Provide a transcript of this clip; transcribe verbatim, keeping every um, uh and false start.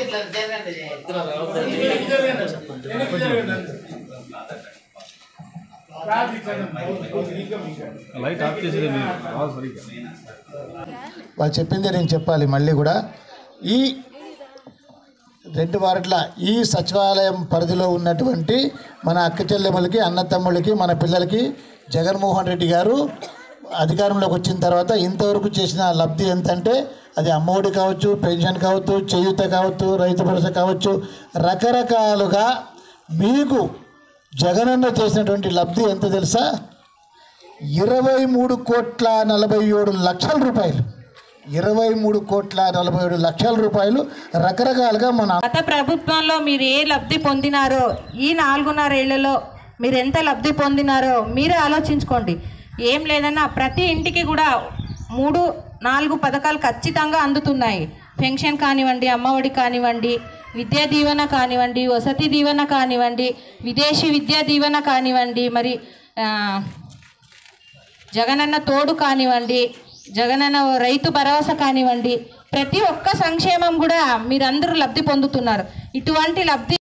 వాళ్ళు చెప్పిందే నేను చెప్పాలి మళ్ళీ కూడా. ఈ రెండు వార్డుల ఈ సచివాలయం పరిధిలో ఉన్నటువంటి మన అక్క చెల్లెమ్మలకి, అన్న తమ్ముళ్ళకి, మన పిల్లలకి జగన్మోహన్ రెడ్డి గారు అధికారంలోకి వచ్చిన తర్వాత ఇంతవరకు చేసిన లబ్ధి ఎంతంటే అది అమ్మఒడి కావచ్చు, పెన్షన్ కావచ్చు, చేయూత కావచ్చు, రైతు భరోసా కావచ్చు, రకరకాలుగా మీకు జగనన్న చేసినటువంటి లబ్ధి ఎంత తెలుసా? ఇరవై మూడు కోట్ల నలభై ఏడు లక్షల రూపాయలు ఇరవై మూడు కోట్ల నలభై ఏడు లక్షల రూపాయలు రకరకాలుగా మన గత ప్రభుత్వంలో మీరు ఏ లబ్ధి పొందినారో ఈ నాలుగున్నర ఏళ్లలో మీరు ఎంత లబ్ధి పొందినారో మీరే ఆలోచించుకోండి. ఏం లేదన్నా ప్రతి ఇంటికి కూడా మూడు నాలుగు పథకాలు ఖచ్చితంగా అందుతున్నాయి. పెన్షన్ కానివ్వండి, అమ్మఒడి కానివ్వండి, విద్యా దీవెన కానివ్వండి, వసతి దీవెన కానివ్వండి, విదేశీ విద్యా దీవెన కానివ్వండి, మరి జగనన్న తోడు కానివ్వండి, జగనన్న రైతు భరోసా కానివ్వండి, ప్రతి ఒక్క సంక్షేమం కూడా మీరందరూ లబ్ధి పొందుతున్నారు. ఇటువంటి లబ్ధి